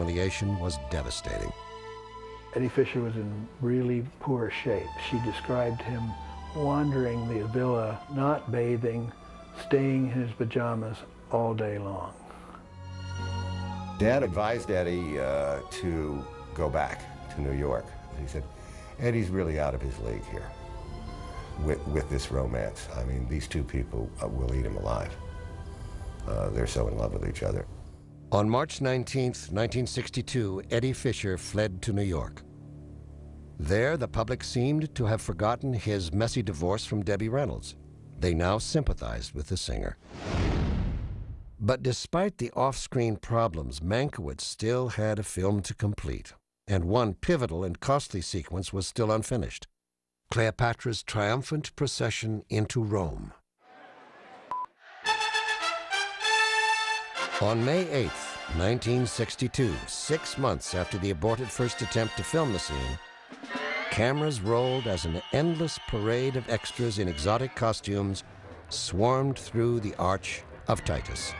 humiliation was devastating. Eddie Fisher was in really poor shape. She described him wandering the villa, not bathing, staying in his pajamas all day long. Dad advised Eddie to go back to New York. He said, Eddie's really out of his league here with this romance. I mean, these two people will eat him alive. They're so in love with each other. On March 19th, 1962, Eddie Fisher fled to New York. There, the public seemed to have forgotten his messy divorce from Debbie Reynolds. They now sympathized with the singer. But despite the off-screen problems, Mankiewicz still had a film to complete, and one pivotal and costly sequence was still unfinished: Cleopatra's triumphant procession into Rome. On May 8th, 1962, 6 months after the aborted first attempt to film the scene, cameras rolled as an endless parade of extras in exotic costumes swarmed through the Arch of Titus.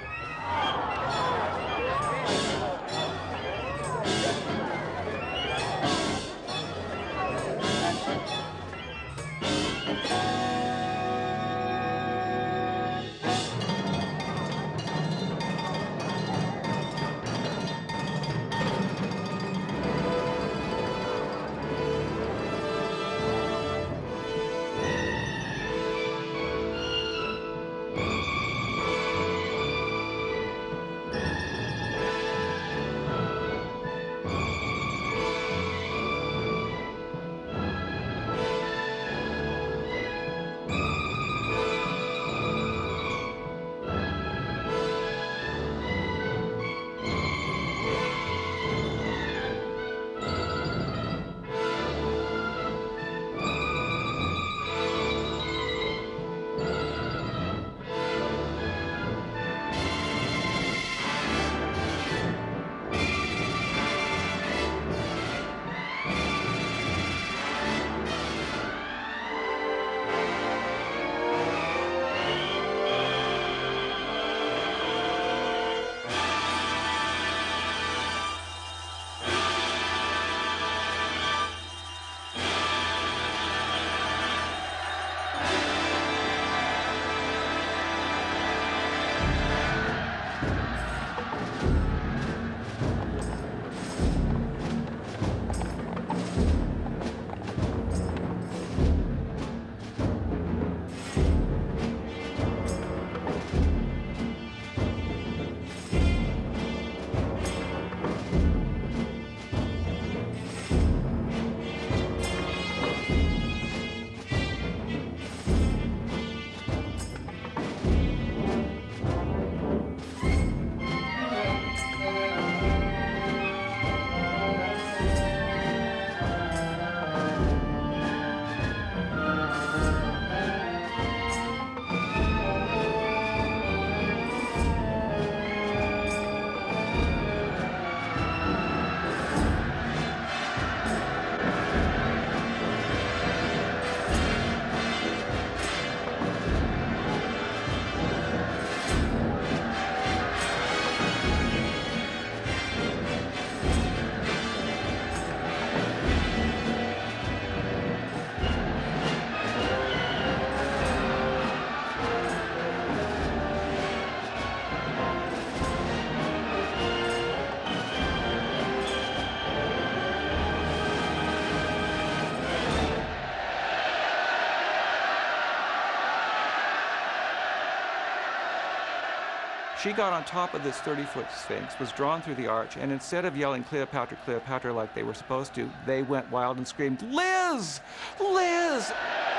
She got on top of this 30-foot Sphinx, was drawn through the arch, and instead of yelling Cleopatra, Cleopatra like they were supposed to, they went wild and screamed, Liz! Liz!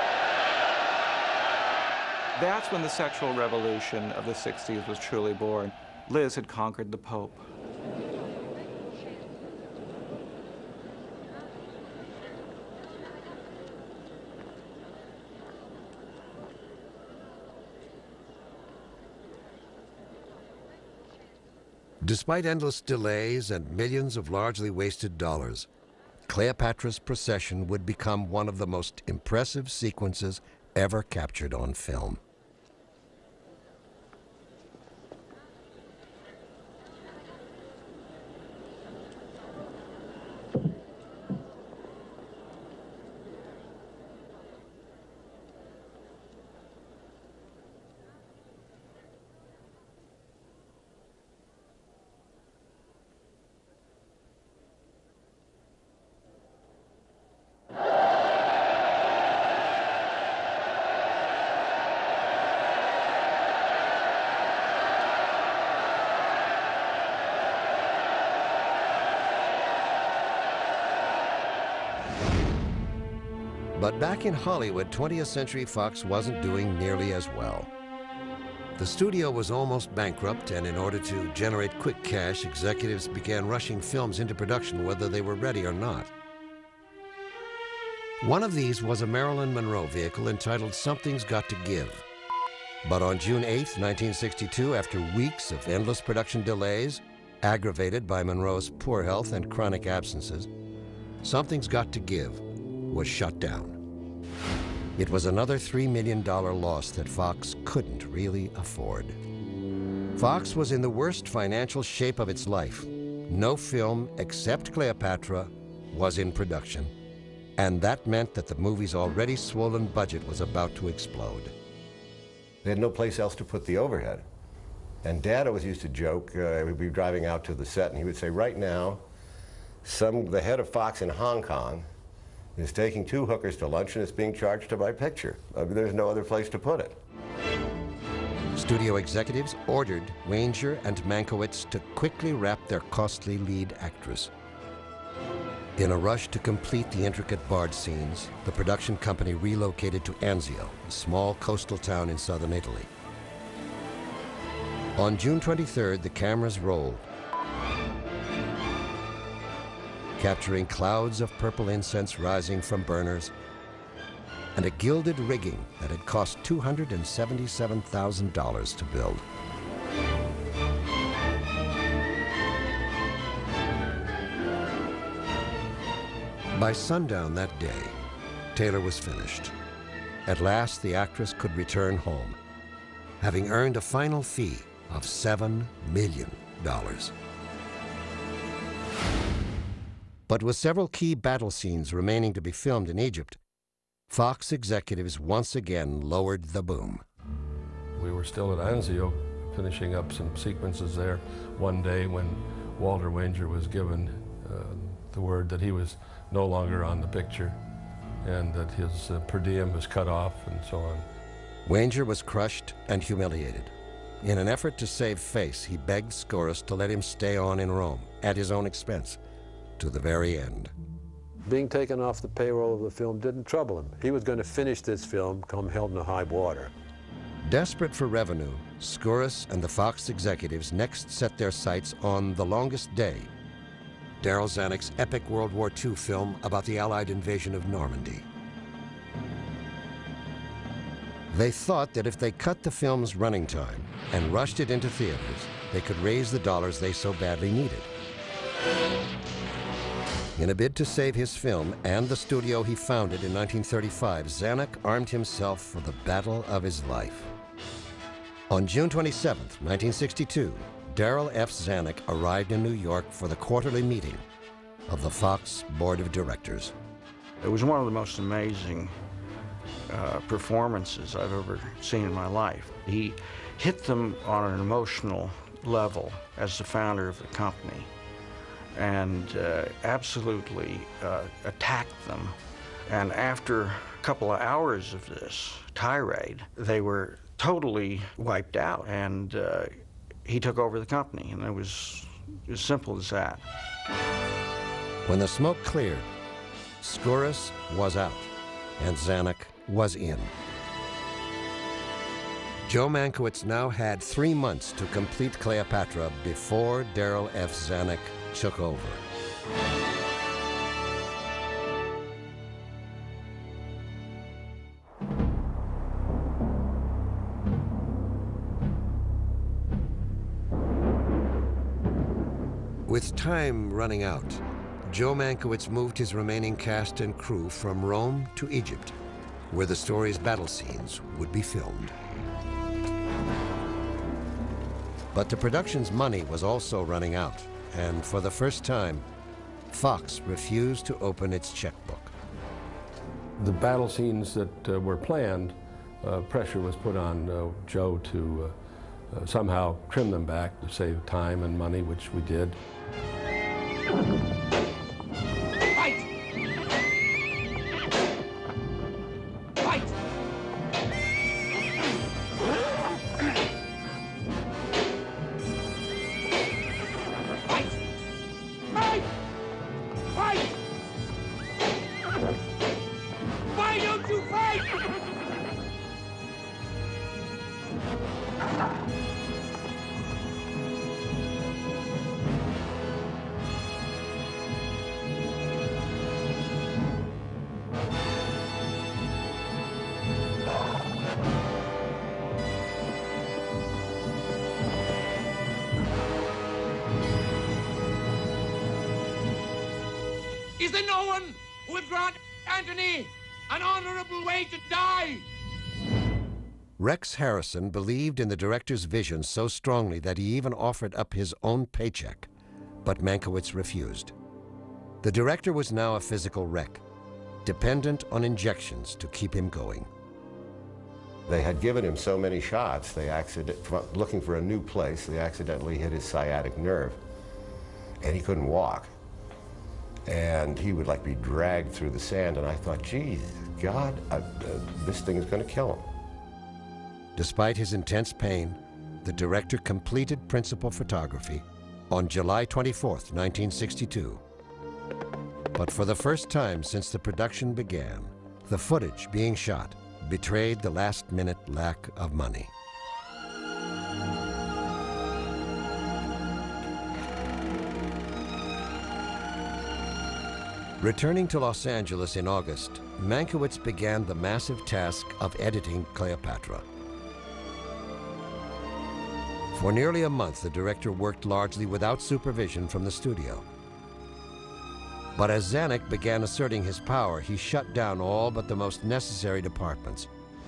That's when the sexual revolution of the 60s was truly born. Liz had conquered the Pope. Despite endless delays and millions of largely wasted dollars, Cleopatra's procession would become one of the most impressive sequences ever captured on film. But back in Hollywood, 20th Century Fox wasn't doing nearly as well. The studio was almost bankrupt, and in order to generate quick cash, executives began rushing films into production whether they were ready or not. One of these was a Marilyn Monroe vehicle entitled Something's Got to Give. But on June 8, 1962, after weeks of endless production delays, aggravated by Monroe's poor health and chronic absences, Something's Got to Give was shut down. It was another $3 million loss that Fox couldn't really afford. Fox was in the worst financial shape of its life. No film except Cleopatra was in production, and that meant that the movie's already swollen budget was about to explode. They had no place else to put the overhead. And Dad always used to joke, we'd be driving out to the set, and he would say, right now, the head of Fox in Hong Kong is taking 2 hookers to lunch and is being charged to buy a picture. I mean, there's no other place to put it. Studio executives ordered Wanger and Mankiewicz to quickly wrap their costly lead actress. In a rush to complete the intricate barge scenes, the production company relocated to Anzio, a small coastal town in southern Italy. On June 23rd, the cameras rolled, capturing clouds of purple incense rising from burners and a gilded rigging that had cost $277,000 to build. By sundown that day, Taylor was finished. At last, the actress could return home, having earned a final fee of $7 million. But with several key battle scenes remaining to be filmed in Egypt, Fox executives once again lowered the boom. We were still at Anzio finishing up some sequences there one day when Walter Wanger was given the word that he was no longer on the picture and that his per diem was cut off and so on. Wanger was crushed and humiliated. In an effort to save face, he begged Skouras to let him stay on in Rome at his own expense to the very end. Being taken off the payroll of the film didn't trouble him. He was going to finish this film come hell in high water. Desperate for revenue, Skouras and the Fox executives next set their sights on The Longest Day, Darryl Zanuck's epic World War II film about the Allied invasion of Normandy. They thought that if they cut the film's running time and rushed it into theaters, they could raise the dollars they so badly needed. In a bid to save his film and the studio he founded in 1935, Zanuck armed himself for the battle of his life. On June 27, 1962, Darryl F. Zanuck arrived in New York for the quarterly meeting of the Fox Board of Directors. It was one of the most amazing performances I've ever seen in my life. He hit them on an emotional level as the founder of the company and absolutely attacked them. And after a couple of hours of this tirade, they were totally wiped out, and he took over the company, and it was as simple as that. When the smoke cleared, Skouras was out, and Zanuck was in. Joe Mankiewicz now had 3 months to complete Cleopatra before Darryl F. Zanuck took over. With time running out, Joe Mankiewicz moved his remaining cast and crew from Rome to Egypt, where the story's battle scenes would be filmed. But the production's money was also running out, and for the first time, Fox refused to open its checkbook. The battle scenes that were planned, pressure was put on Joe to somehow trim them back to save time and money, which we did. Fight! Is there no one who would grant Antony an honorable way to die? Rex Harrison believed in the director's vision so strongly that he even offered up his own paycheck, but Mankiewicz refused. The director was now a physical wreck, dependent on injections to keep him going. They had given him so many shots, looking for a new place, they accidentally hit his sciatic nerve, and he couldn't walk. And he would like be dragged through the sand, and I thought, geez, God, this thing is going to kill him. Despite his intense pain, the director completed principal photography on July 24th, 1962. But for the first time since the production began, the footage being shot betrayed the last-minute lack of money. Returning to Los Angeles in August, Mankiewicz began the massive task of editing Cleopatra. For nearly a month, the director worked largely without supervision from the studio. But as Zanuck began asserting his power, he shut down all but the most necessary departments.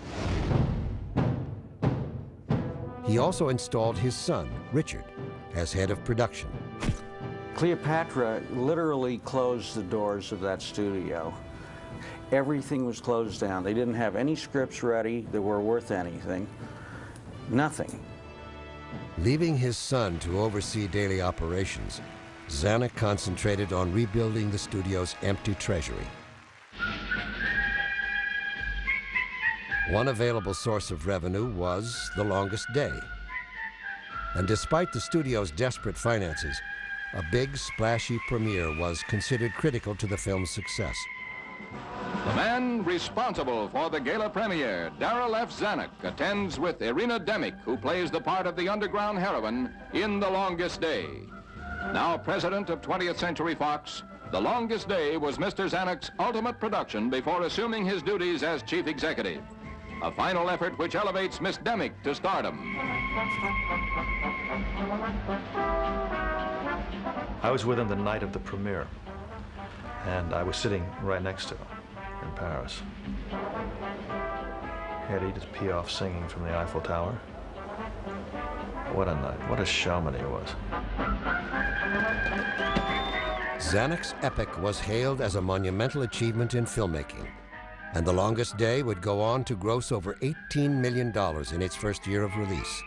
He also installed his son, Richard, as head of production. Cleopatra literally closed the doors of that studio. Everything was closed down. They didn't have any scripts ready that were worth anything. Nothing. Leaving his son to oversee daily operations, Zanuck concentrated on rebuilding the studio's empty treasury. One available source of revenue was The Longest Day. And despite the studio's desperate finances, a big, splashy premiere was considered critical to the film's success. The man responsible for the gala premiere, Darryl F. Zanuck, attends with Irina Demick, who plays the part of the underground heroine in The Longest Day. Now president of 20th Century Fox, The Longest Day was Mr. Zanuck's ultimate production before assuming his duties as chief executive. A final effort which elevates Miss Demick to stardom. I was with him the night of the premiere, and I was sitting right next to him in Paris. He had Edith Piaf singing from the Eiffel Tower. What a night, what a showman he was. Zanuck's epic was hailed as a monumental achievement in filmmaking, and The Longest Day would go on to gross over $18 million in its first year of release.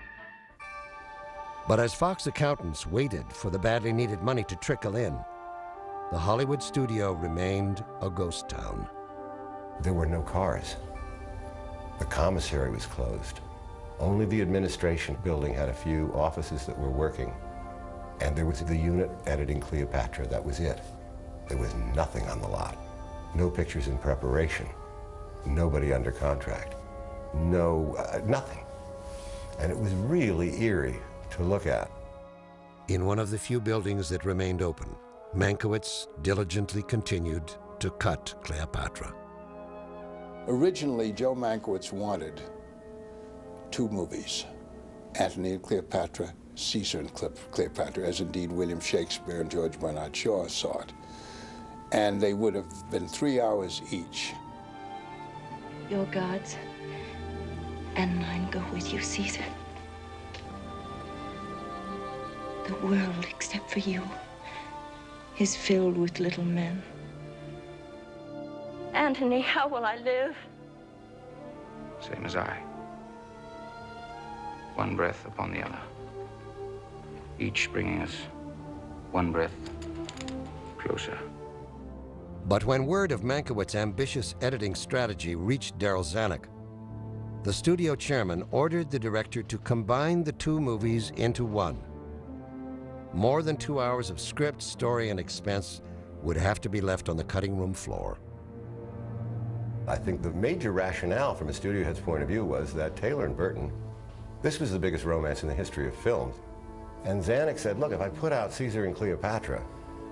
But as Fox accountants waited for the badly needed money to trickle in, the Hollywood studio remained a ghost town. There were no cars. The commissary was closed. Only the administration building had a few offices that were working. And there was the unit editing Cleopatra, that was it. There was nothing on the lot. No pictures in preparation. Nobody under contract. Nothing. And it was really eerie to look at. In one of the few buildings that remained open, Mankiewicz diligently continued to cut Cleopatra. Originally, Joe Mankiewicz wanted 2 movies, Antony and Cleopatra, Caesar and Cleopatra, as indeed William Shakespeare and George Bernard Shaw saw it. And they would have been 3 hours each. Your gods and mine go with you, Caesar. The world, except for you, is filled with little men. Antony, how will I live? Same as I. One breath upon the other. Each bringing us one breath closer. But when word of Mankiewicz's ambitious editing strategy reached Darryl Zanuck, the studio chairman ordered the director to combine the 2 movies into one. More than 2 hours of script, story, and expense would have to be left on the cutting room floor. I think the major rationale from a studio head's point of view was that Taylor and Burton, this was the biggest romance in the history of films. And Zanuck said, look, if I put out Caesar and Cleopatra,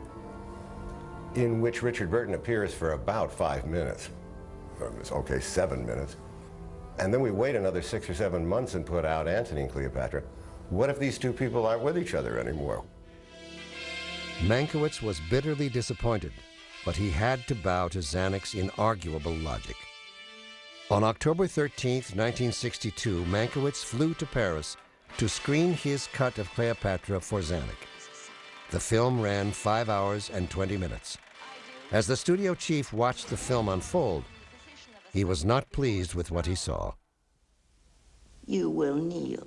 in which Richard Burton appears for about 5 minutes, okay, 7 minutes, and then we wait another 6 or 7 months and put out Antony and Cleopatra, what if these 2 people aren't with each other anymore? Mankiewicz was bitterly disappointed but he had to bow to Zanuck's inarguable logic. On October 13, 1962, Mankiewicz flew to Paris to screen his cut of Cleopatra for Zanuck. The film ran 5 hours and 20 minutes. As the studio chief watched the film unfold, he was not pleased with what he saw. You will kneel.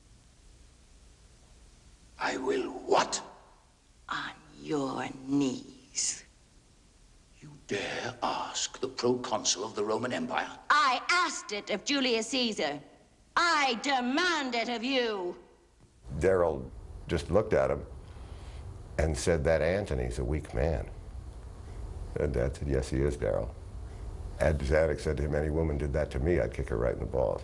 I will what? On your knees. You dare ask the proconsul of the Roman Empire? I asked it of Julius Caesar. I demand it of you. Darryl just looked at him and said that Antony's a weak man. And Dad said, yes, he is, Darryl. And Zanuck said to him, any woman did that to me, I'd kick her right in the balls.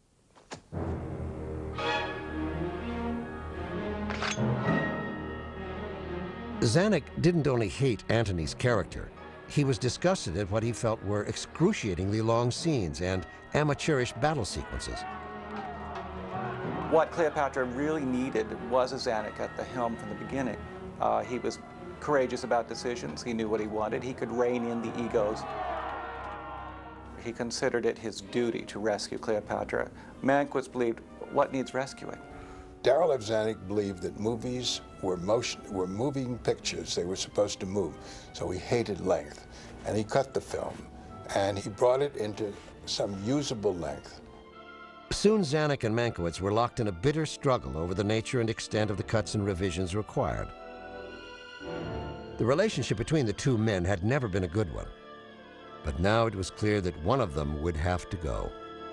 Zanuck didn't only hate Antony's character, he was disgusted at what he felt were excruciatingly long scenes and amateurish battle sequences. What Cleopatra really needed was a Zanuck at the helm from the beginning. He was courageous about decisions. He knew what he wanted. He could rein in the egos. He considered it his duty to rescue Cleopatra. Mankiewicz believed, what needs rescuing? Darryl F. Zanuck believed that movies were moving pictures. They were supposed to move. So he hated length. And he cut the film. And he brought it into some usable length. Soon Zanuck and Mankiewicz were locked in a bitter struggle over the nature and extent of the cuts and revisions required. The relationship between the two men had never been a good one. But now it was clear that one of them would have to go.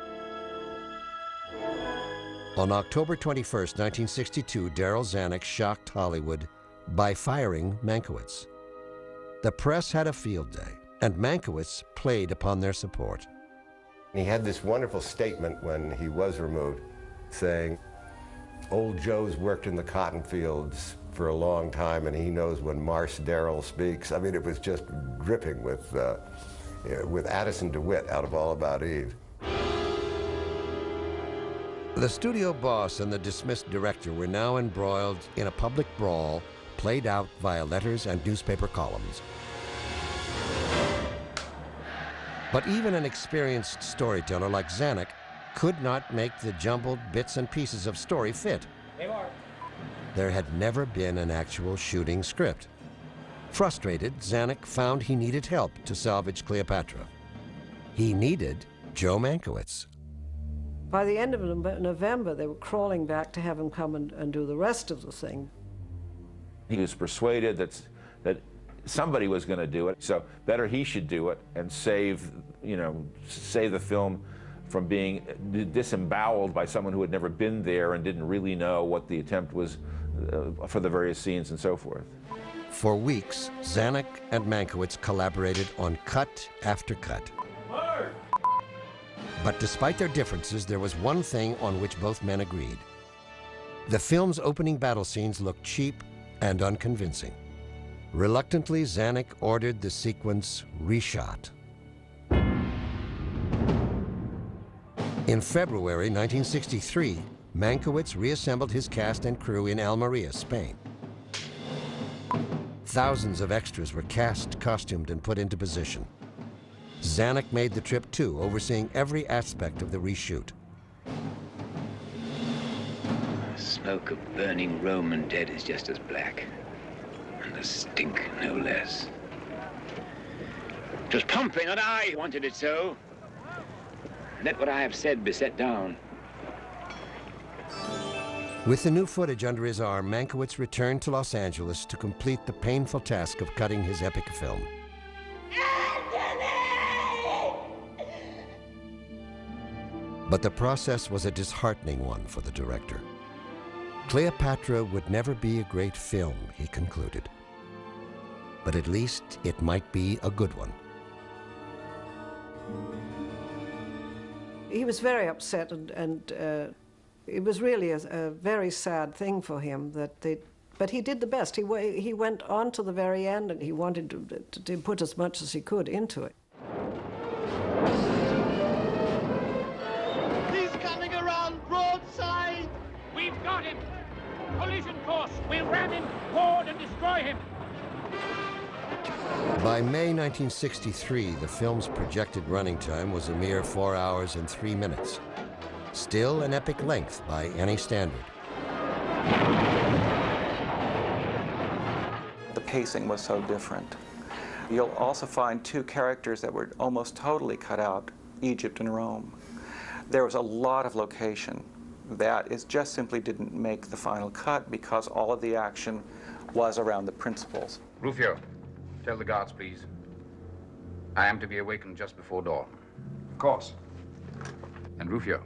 On October 21, 1962, Darryl Zanuck shocked Hollywood by firing Mankiewicz. The press had a field day, and Mankiewicz played upon their support. He had this wonderful statement when he was removed, saying, old Joe's worked in the cotton fields for a long time, and he knows when Marse Darryl speaks. I mean, it was just dripping with Addison DeWitt out of All About Eve. The studio boss and the dismissed director were now embroiled in a public brawl played out via letters and newspaper columns. But even an experienced storyteller like Zanuck could not make the jumbled bits and pieces of story fit. There had never been an actual shooting script. Frustrated, Zanuck found he needed help to salvage Cleopatra. He needed Joe Mankiewicz. By the end of November, they were crawling back to have him come and do the rest of the thing. He was persuaded that somebody was going to do it, so better he should do it and save the film from being disemboweled by someone who had never been there and didn't really know what the attempt was for the various scenes and so forth. For weeks, Zanuck and Mankiewicz collaborated on cut after cut. But despite their differences, there was one thing on which both men agreed. The film's opening battle scenes looked cheap and unconvincing. Reluctantly, Zanuck ordered the sequence reshot. In February 1963, Mankiewicz reassembled his cast and crew in Almeria, Spain. Thousands of extras were cast, costumed, and put into position. Zanuck made the trip too, overseeing every aspect of the reshoot. The smoke of burning Roman dead is just as black, and the stink no less. It was Pompey, not I, who wanted it so. Let what I have said be set down. With the new footage under his arm, Mankiewicz returned to Los Angeles to complete the painful task of cutting his epic film. But the process was a disheartening one for the director. Cleopatra would never be a great film, he concluded. But at least it might be a good one. He was very upset, and it was really a very sad thing for him but he did the best. He went on to the very end, and he wanted to put as much as he could into it. He's coming around broadside. We've got him. Collision course. We'll ram him, board, and destroy him. By May 1963, the film's projected running time was a mere 4 hours and 3 minutes. Still an epic length by any standard. The pacing was so different. You'll also find two characters that were almost totally cut out, Egypt and Rome. There was a lot of location that just simply didn't make the final cut because all of the action was around the principals. Rufio, tell the guards, please. I am to be awakened just before dawn. Of course. And Rufio,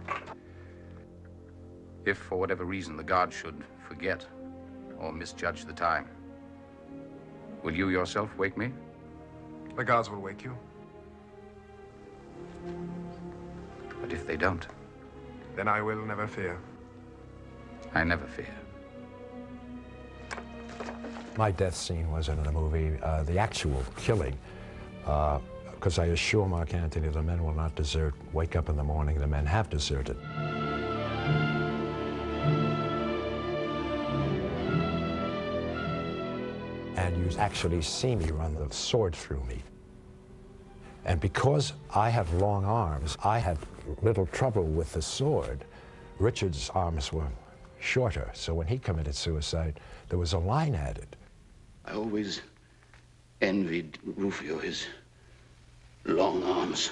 if for whatever reason the guards should forget or misjudge the time, will you yourself wake me? The guards will wake you. But if they don't? Then I will never fear. I never fear. My death scene was in the movie, the actual killing, because I assure Mark Antony the men will not desert. Wake up in the morning, the men have deserted. And you actually see me run the sword through me. And because I have long arms, I had little trouble with the sword. Richard's arms were shorter, so when he committed suicide, there was a line added. I always envied Rufio his long arms.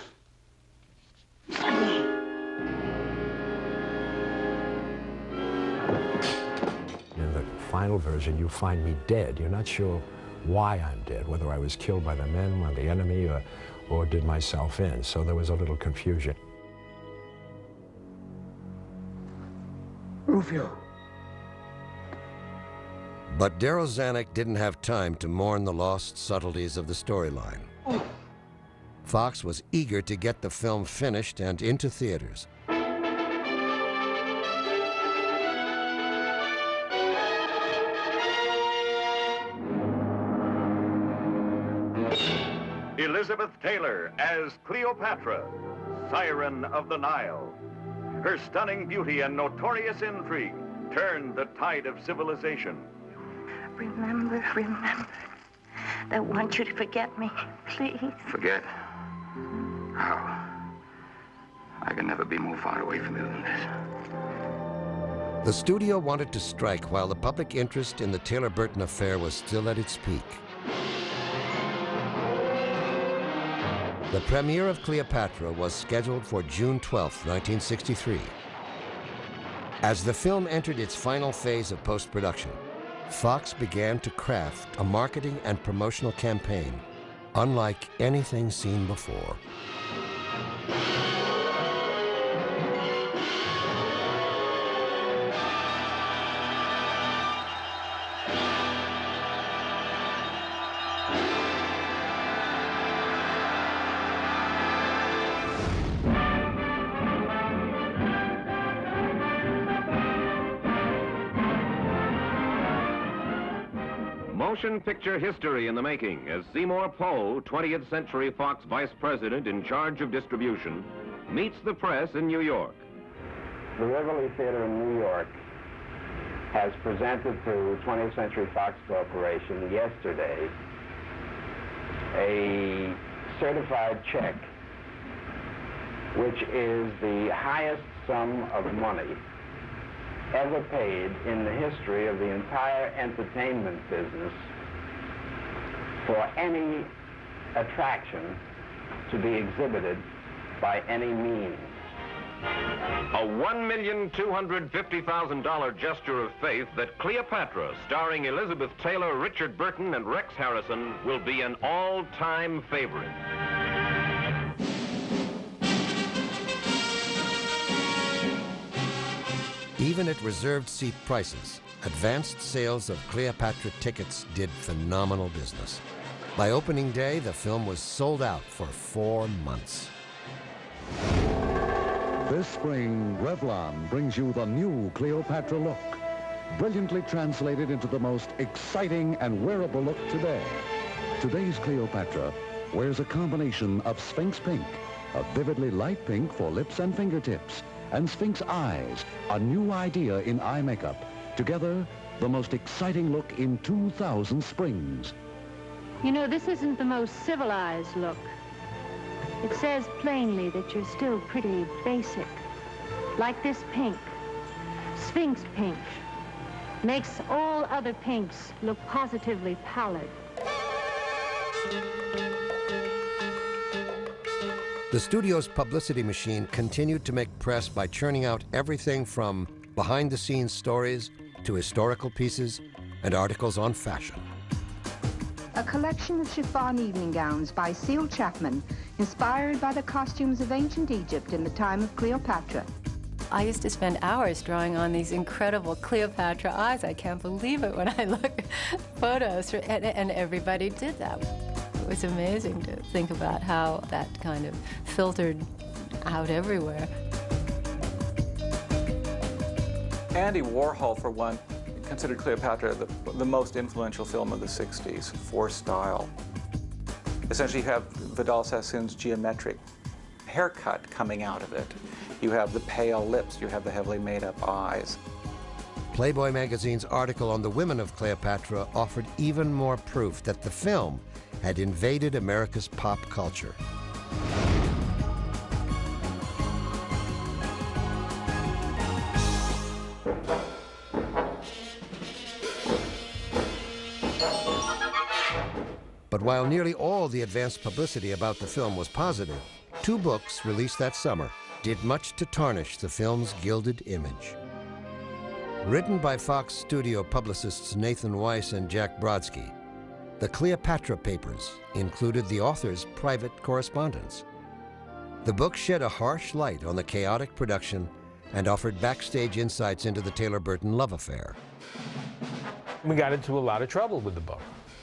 In the final version, you find me dead. You're not sure why I'm dead, whether I was killed by the men, by the enemy, or did myself in. So there was a little confusion. Rufio. But Darryl Zanuck didn't have time to mourn the lost subtleties of the storyline. Fox was eager to get the film finished and into theaters. Elizabeth Taylor as Cleopatra, Siren of the Nile. Her stunning beauty and notorious intrigue turned the tide of civilization. Remember, I want you to forget me, please. Forget? How? I can never be more far away from you than this. The studio wanted to strike while the public interest in the Taylor-Burton affair was still at its peak. The premiere of Cleopatra was scheduled for June 12, 1963. As the film entered its final phase of post-production, Fox began to craft a marketing and promotional campaign unlike anything seen before. Motion picture history in the making as Seymour Poe, 20th Century Fox Vice President in charge of distribution, meets the press in New York. The Rivoli Theater in New York has presented to 20th Century Fox Corporation yesterday a certified check, which is the highest sum of money ever paid in the history of the entire entertainment business for any attraction to be exhibited by any means. A $1,250,000 gesture of faith that Cleopatra, starring Elizabeth Taylor, Richard Burton, and Rex Harrison, will be an all-time favorite. Even at reserved seat prices, advanced sales of Cleopatra tickets did phenomenal business. By opening day, the film was sold out for 4 months. This spring, Revlon brings you the new Cleopatra look, brilliantly translated into the most exciting and wearable look today. Today's Cleopatra wears a combination of Sphinx pink, a vividly light pink for lips and fingertips, and Sphinx eyes, a new idea in eye makeup. Together, the most exciting look in 2,000 springs. You know, this isn't the most civilized look. It says plainly that you're still pretty basic. Like this pink, Sphinx pink, makes all other pinks look positively pallid. The studio's publicity machine continued to make press by churning out everything from behind-the-scenes stories to historical pieces and articles on fashion. A collection of chiffon evening gowns by Cecil Chapman, inspired by the costumes of ancient Egypt in the time of Cleopatra. I used to spend hours drawing on these incredible Cleopatra eyes. I can't believe it when I look at photos, and everybody did that. It was amazing to think about how that kind of filtered out everywhere. Andy Warhol, for one, considered Cleopatra the most influential film of the 60s for style. Essentially, you have Vidal Sassoon's geometric haircut coming out of it. You have the pale lips, you have the heavily made-up eyes. Playboy magazine's article on the women of Cleopatra offered even more proof that the film had invaded America's pop culture. But while nearly all the advanced publicity about the film was positive, 2 books released that summer did much to tarnish the film's gilded image. Written by Fox studio publicists Nathan Weiss and Jack Brodsky, the Cleopatra Papers included the author's private correspondence. The book shed a harsh light on the chaotic production and offered backstage insights into the Taylor-Burton love affair. We got into a lot of trouble with the book.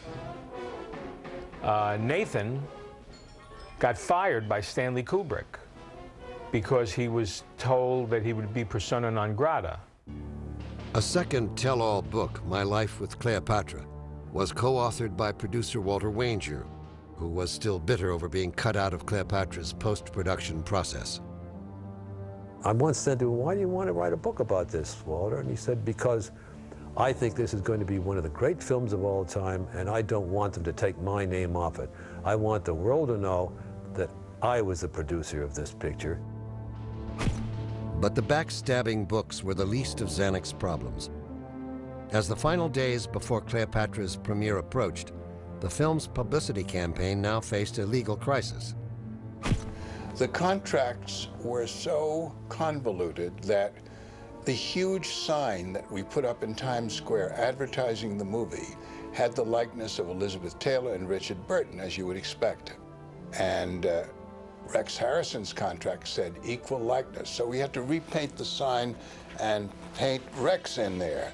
Nathan got fired by Stanley Kubrick because he was told that he would be persona non grata. A second tell-all book, My Life with Cleopatra, was co-authored by producer Walter Wanger, who was still bitter over being cut out of Cleopatra's post-production process. I once said to him, "Why do you want to write a book about this, Walter?" And he said, "Because I think this is going to be one of the great films of all time, and I don't want them to take my name off it. I want the world to know that I was the producer of this picture." But the backstabbing books were the least of Zanuck's problems. As the final days before Cleopatra's premiere approached, the film's publicity campaign now faced a legal crisis. The contracts were so convoluted that the huge sign that we put up in Times Square advertising the movie had the likeness of Elizabeth Taylor and Richard Burton, as you would expect. And Rex Harrison's contract said equal likeness, so we had to repaint the sign and paint Rex in there.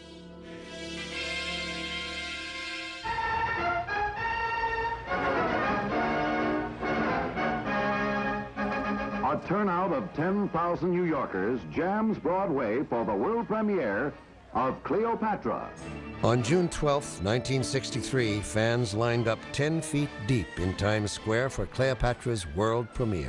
A turnout of 10,000 New Yorkers jams Broadway for the world premiere of Cleopatra. On June 12, 1963, fans lined up 10 feet deep in Times Square for Cleopatra's world premiere.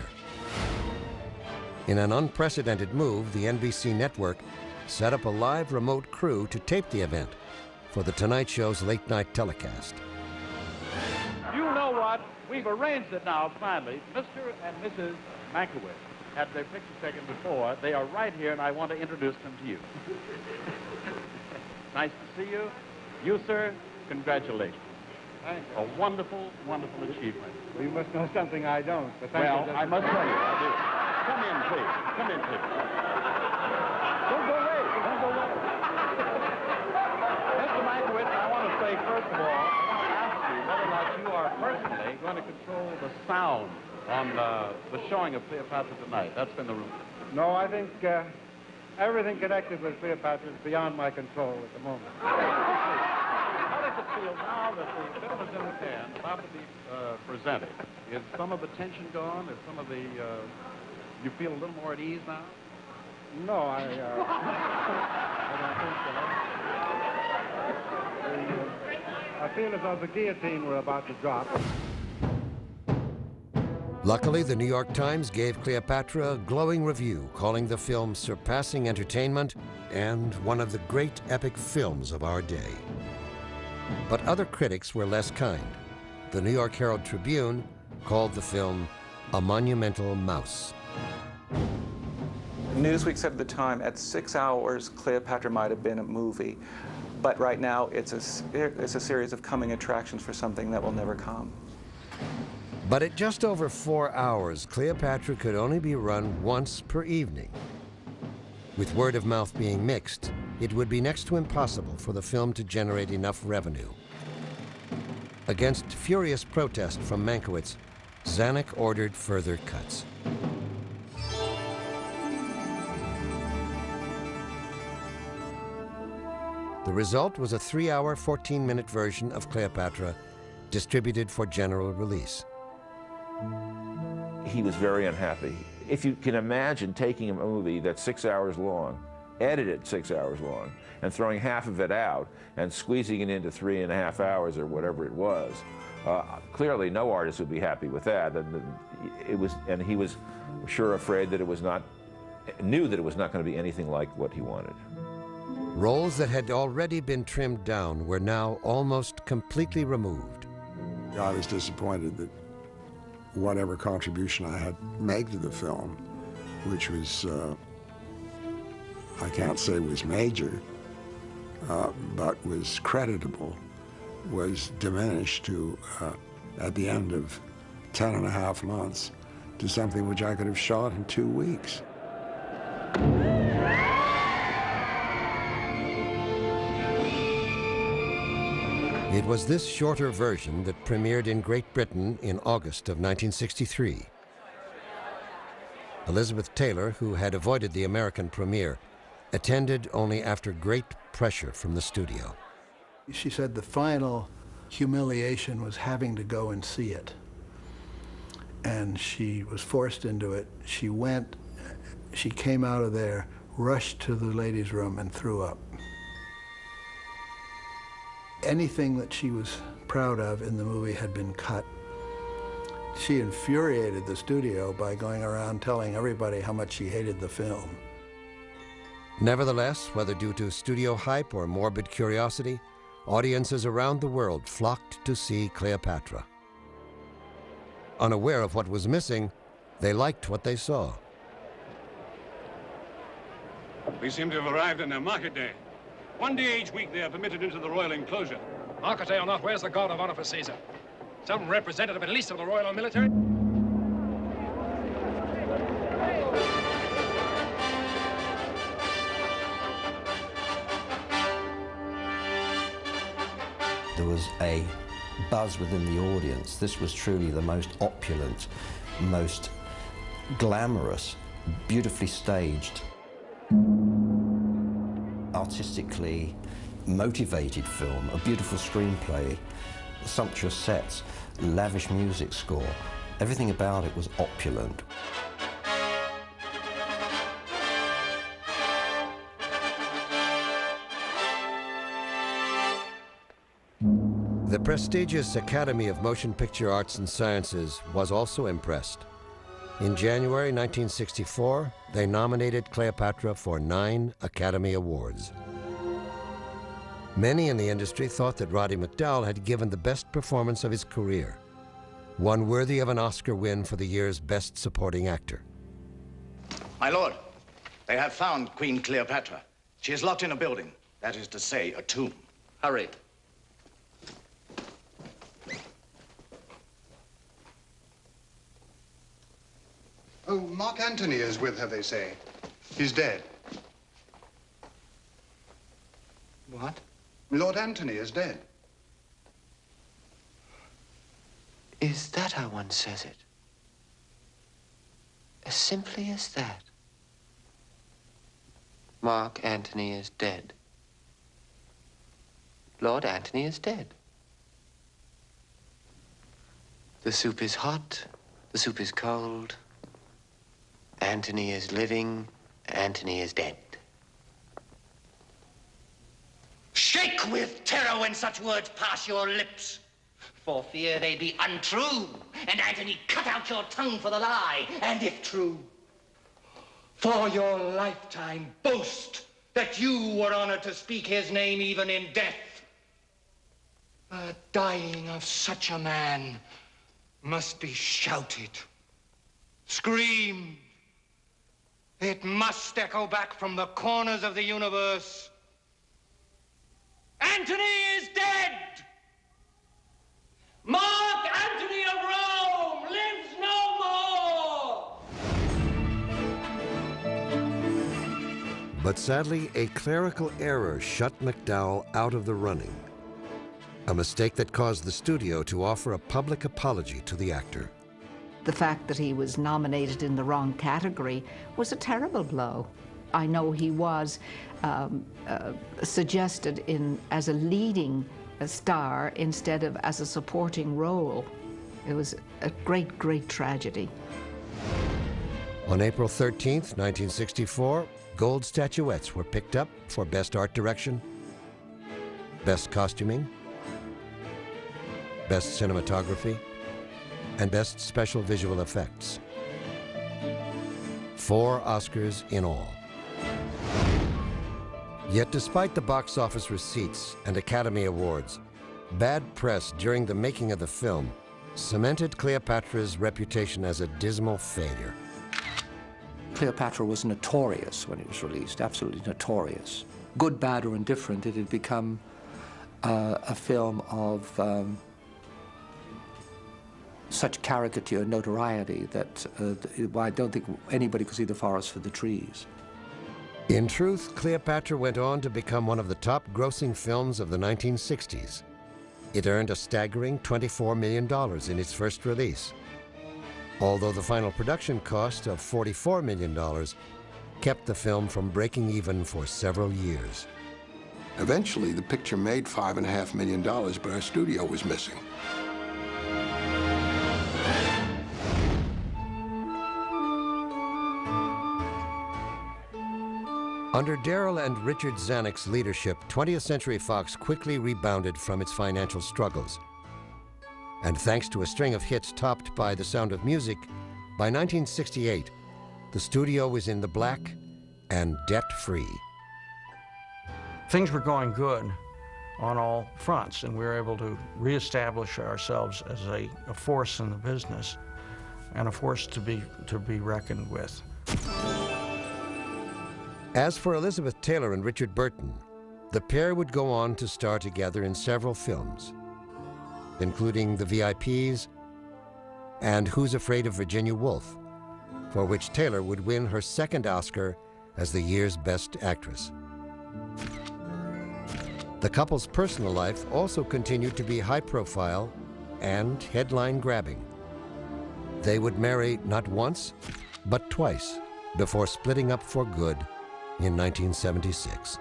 In an unprecedented move, the NBC network set up a live remote crew to tape the event for The Tonight Show's late-night telecast. You know what? We've arranged it now, finally. Mr. and Mrs. Mankiewicz had their picture taken before. They are right here, and I want to introduce them to you. Nice to see you. You, sir, congratulations. Thank you. A wonderful, wonderful achievement. Well, you must know something I don't. But thank Well, you. I must tell you, I do. Come in, please. Come in, please. Don't go away. Don't go away. Mr. Mankiewicz, I want to say, first of all, I want to ask you whether or not you are personally going to control the sound on the showing of Cleopatra tonight. That's been the rule. No, I think everything connected with Cleopatra is beyond my control at the moment. How does it feel now that the film is in the can, about to be presented? Is some of the tension gone? Is some of the, you feel a little more at ease now? No, I don't think so. I feel as though the guillotine were about to drop. Luckily, the New York Times gave Cleopatra a glowing review, calling the film surpassing entertainment and one of the great epic films of our day. But other critics were less kind. the New York Herald Tribune called the film a monumental mouse. Newsweek said at the time, at 6 hours, Cleopatra might have been a movie. But right now, it's a series of coming attractions for something that will never come. But at just over 4 hours, Cleopatra could only be run once per evening. With word of mouth being mixed, it would be next to impossible for the film to generate enough revenue. Against furious protest from Mankiewicz, Zanuck ordered further cuts. The result was a 3-hour, 14-minute version of Cleopatra, distributed for general release. He was very unhappy. If you can imagine taking a movie that's 6 hours long, edited 6 hours long, and throwing half of it out and squeezing it into 3.5 hours or whatever it was, clearly no artist would be happy with that. And he was sure afraid that it was not, knew that it was not going to be anything like what he wanted. Roles that had already been trimmed down were now almost completely removed. I was disappointed that whatever contribution I had made to the film, which was, I can't say was major, but was creditable, was diminished to, at the end of 10.5 months, to something which I could have shot in 2 weeks. It was this shorter version that premiered in Great Britain in August of 1963. Elizabeth Taylor, who had avoided the American premiere, attended only after great pressure from the studio. She said the final humiliation was having to go and see it. And she was forced into it. She went, she came out of there, rushed to the ladies' room and threw up. Anything that she was proud of in the movie had been cut. She infuriated the studio by going around telling everybody how much she hated the film. Nevertheless, whether due to studio hype or morbid curiosity, audiences around the world flocked to see Cleopatra. Unaware of what was missing, they liked what they saw. We seem to have arrived on their market day. 1 day each week they are permitted into the royal enclosure. Market day or not, where's the guard of honor for Caesar? Some representative at least of the royal or military? There was a buzz within the audience. This was truly the most opulent, most glamorous, beautifully staged, artistically motivated film, a beautiful screenplay, sumptuous sets, lavish music score. Everything about it was opulent. The prestigious Academy of Motion Picture Arts and Sciences was also impressed. In January 1964, they nominated Cleopatra for 9 Academy Awards. Many in the industry thought that Roddy McDowall had given the best performance of his career, one worthy of an Oscar win for the year's Best Supporting Actor. My lord, they have found Queen Cleopatra. She is locked in a building, that is to say, a tomb. Hurry. Oh, Mark Antony is with her, they say. He's dead. What? Lord Antony is dead. Is that how one says it? As simply as that? Mark Antony is dead. Lord Antony is dead. The soup is hot, the soup is cold. Antony is living, Antony is dead. Shake with terror when such words pass your lips, for fear they be untrue, and Antony cut out your tongue for the lie, and if true, for your lifetime boast that you were honored to speak his name even in death. The dying of such a man must be shouted, screamed. It must echo back from the corners of the universe. Antony is dead! Mark Antony of Rome lives no more! But sadly, a clerical error shut McDowell out of the running. A mistake that caused the studio to offer a public apology to the actor. The fact that he was nominated in the wrong category was a terrible blow. I know he was suggested as a leading star instead of as a supporting role. It was a great, great tragedy. On April 13th, 1964, gold statuettes were picked up for Best Art Direction, Best Costuming, Best Cinematography, and Best Special Visual Effects. 4 Oscars in all. Yet despite the box office receipts and Academy Awards, bad press during the making of the film cemented Cleopatra's reputation as a dismal failure. Cleopatra was notorious when it was released, absolutely notorious. Good, bad, or indifferent, it had become a film of such caricature and notoriety that I don't think anybody could see the forest for the trees. In truth, Cleopatra went on to become one of the top grossing films of the 1960s. It earned a staggering $24 million in its first release, although the final production cost of $44 million kept the film from breaking even for several years. Eventually, the picture made $5.5 million, but our studio was missing. Under Darryl and Richard Zanuck's leadership, 20th Century Fox quickly rebounded from its financial struggles. And thanks to a string of hits topped by The Sound of Music, by 1968, the studio was in the black and debt-free. Things were going good on all fronts, and we were able to reestablish ourselves as a force in the business and a force to be reckoned with. As for Elizabeth Taylor and Richard Burton, the pair would go on to star together in several films, including The VIPs and Who's Afraid of Virginia Woolf, for which Taylor would win her second Oscar as the year's Best Actress. The couple's personal life also continued to be high-profile and headline-grabbing. They would marry not once, but twice, before splitting up for good in 1976.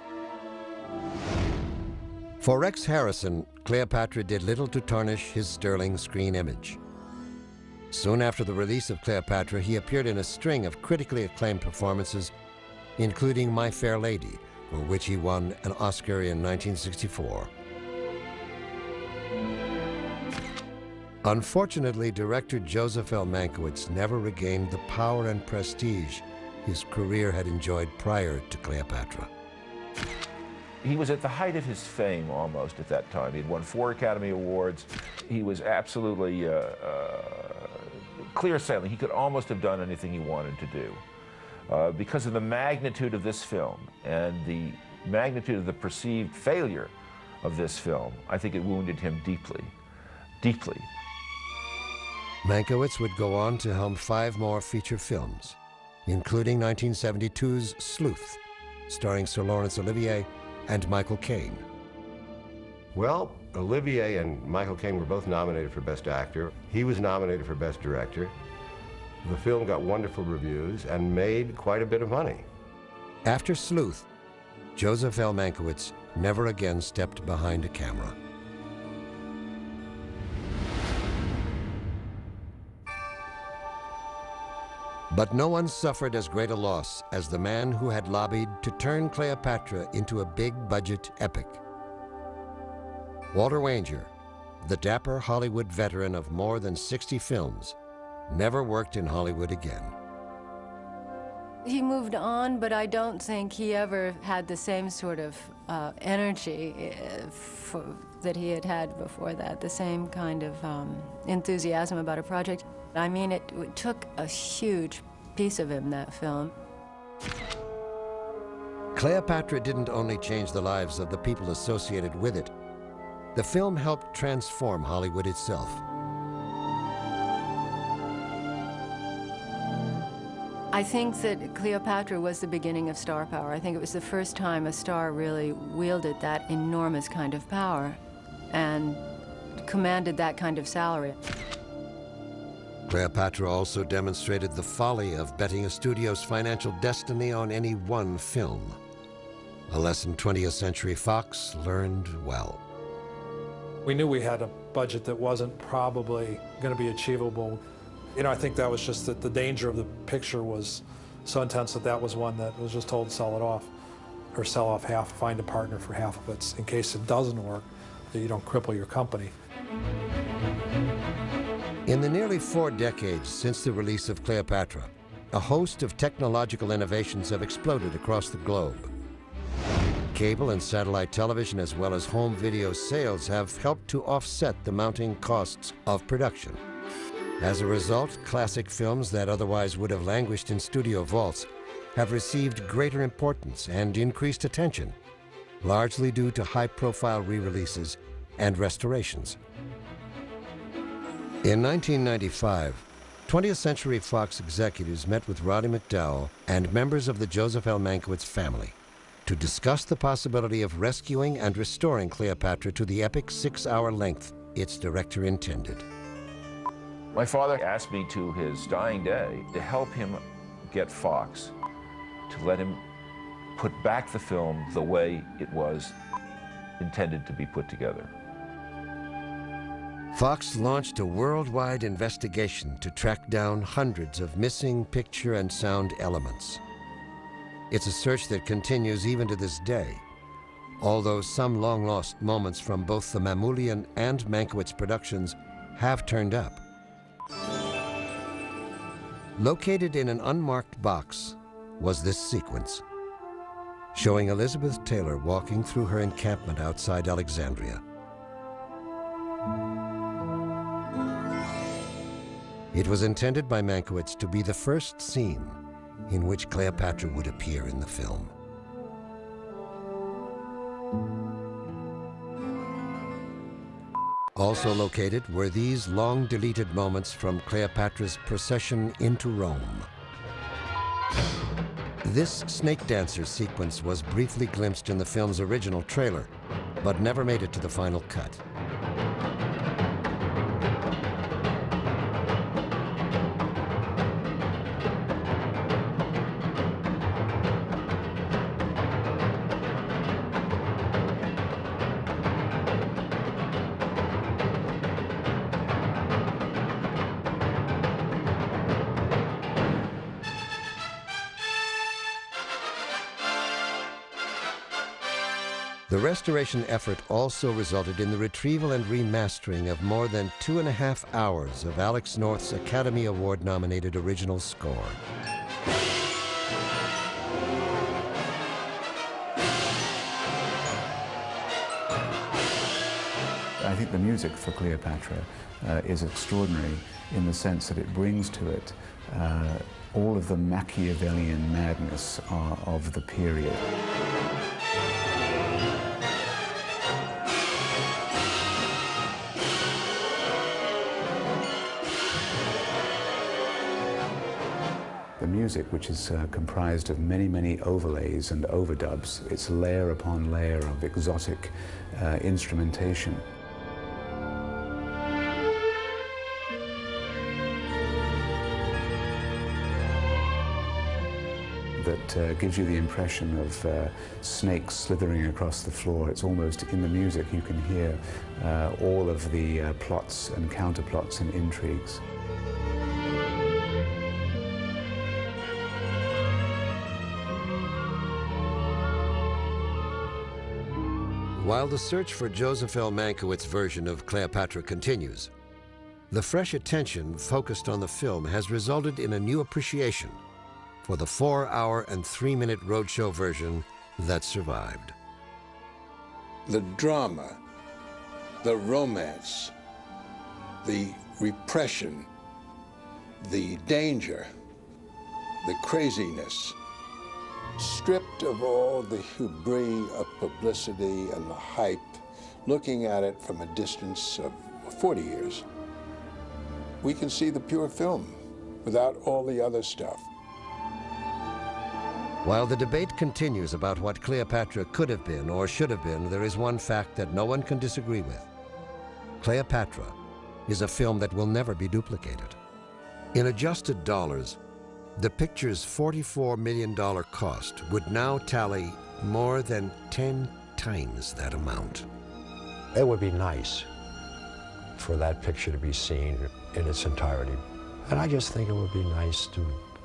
For Rex Harrison, Cleopatra did little to tarnish his sterling screen image. Soon after the release of Cleopatra, he appeared in a string of critically acclaimed performances, including My Fair Lady, for which he won an Oscar in 1964. Unfortunately, director Joseph L. Mankiewicz never regained the power and prestige his career had enjoyed prior to Cleopatra. He was at the height of his fame almost at that time. He'd won 4 Academy Awards. He was absolutely clear sailing. He could almost have done anything he wanted to do. Because of the magnitude of this film and the magnitude of the perceived failure of this film, I think it wounded him deeply, deeply. Mankiewicz would go on to helm 5 more feature films, including 1972's Sleuth, starring Sir Laurence Olivier and Michael Caine. Well, Olivier and Michael Caine were both nominated for Best Actor. He was nominated for Best Director. The film got wonderful reviews and made quite a bit of money. After Sleuth, Joseph L. Mankiewicz never again stepped behind a camera. But no one suffered as great a loss as the man who had lobbied to turn Cleopatra into a big-budget epic. Walter Wanger, the dapper Hollywood veteran of more than 60 films, never worked in Hollywood again. He moved on, but I don't think he ever had the same sort of energy that he had had before that, the same kind of enthusiasm about a project. I mean, it took a huge piece of him, that film. Cleopatra didn't only change the lives of the people associated with it. The film helped transform Hollywood itself. I think that Cleopatra was the beginning of star power. I think it was the first time a star really wielded that enormous kind of power and commanded that kind of salary. Cleopatra also demonstrated the folly of betting a studio's financial destiny on any one film. A lesson 20th Century Fox learned well. We knew we had a budget that wasn't probably going to be achievable. You know, I think that was just that the danger of the picture was so intense that that was one that was just told to sell it off, or sell off half, find a partner for half of it in case it doesn't work, that you don't cripple your company. In the nearly 4 decades since the release of Cleopatra, a host of technological innovations have exploded across the globe. Cable and satellite television, as well as home video sales, have helped to offset the mounting costs of production. As a result, classic films that otherwise would have languished in studio vaults have received greater importance and increased attention, largely due to high-profile re-releases and restorations. In 1995, 20th Century Fox executives met with Roddy McDowall and members of the Joseph L. Mankiewicz family to discuss the possibility of rescuing and restoring Cleopatra to the epic 6-hour length its director intended. My father asked me to his dying day to help him get Fox, to let him put back the film the way it was intended to be put together. Fox launched a worldwide investigation to track down hundreds of missing picture and sound elements. It's a search that continues even to this day, although some long-lost moments from both the Mamoulian and Mankiewicz productions have turned up. Located in an unmarked box was this sequence, showing Elizabeth Taylor walking through her encampment outside Alexandria. It was intended by Mankiewicz to be the first scene in which Cleopatra would appear in the film. Also located were these long-deleted moments from Cleopatra's procession into Rome. This snake dancer sequence was briefly glimpsed in the film's original trailer, but never made it to the final cut. The restoration effort also resulted in the retrieval and remastering of more than 2.5 hours of Alex North's Academy Award-nominated original score. I think the music for Cleopatra is extraordinary in the sense that it brings to it all of the Machiavellian madness of the period. The music, which is comprised of many, many overlays and overdubs, it's layer upon layer of exotic instrumentation. That gives you the impression of snakes slithering across the floor. It's almost in the music you can hear all of the plots and counterplots and intrigues. While the search for Joseph L. Mankiewicz's version of Cleopatra continues, the fresh attention focused on the film has resulted in a new appreciation for the 4-hour and 3-minute roadshow version that survived. The drama the romance, the repression, the danger, the craziness, stripped of all the hubris of publicity and the hype, looking at it from a distance of 40 years, we can see the pure film without all the other stuff. While the debate continues about what Cleopatra could have been or should have been, there is one fact that no one can disagree with. Cleopatra is a film that will never be duplicated. In adjusted dollars, the picture's $44 million cost would now tally more than 10 times that amount. It would be nice for that picture to be seen in its entirety. And I just think it would be nice to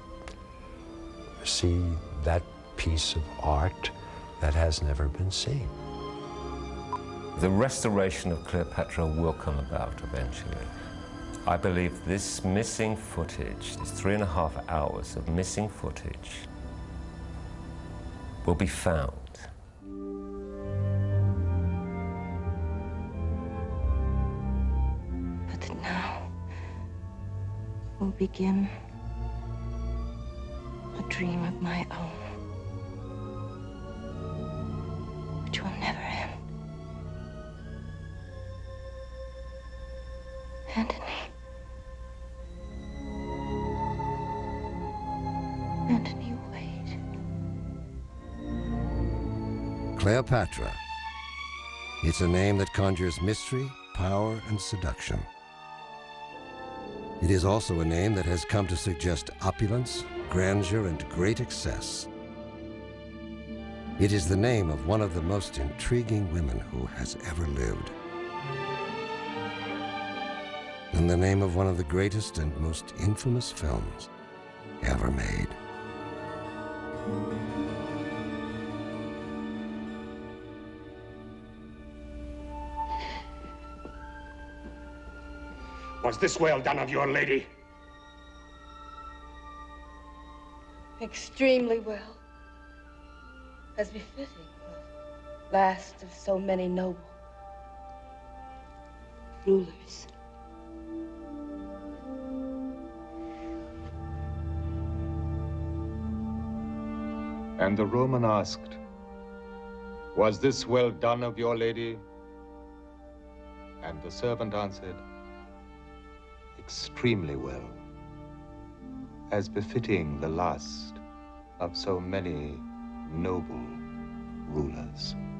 see that piece of art that has never been seen. The restoration of Cleopatra will come about eventually. I believe this missing footage, this 3.5 hours of missing footage, will be found. But that now will begin a dream of my own, which will never end. Antony. Antony Wade. Cleopatra. It's a name that conjures mystery, power, and seduction. It is also a name that has come to suggest opulence, grandeur, and great excess. It is the name of one of the most intriguing women who has ever lived. And the name of one of the greatest and most infamous films ever made. Was this well done of your lady? Extremely well. As befitting the last of so many noble rulers. And the Roman asked, "Was this well done of your lady?" And the servant answered, "Extremely well, as befitting the last of so many noble rulers."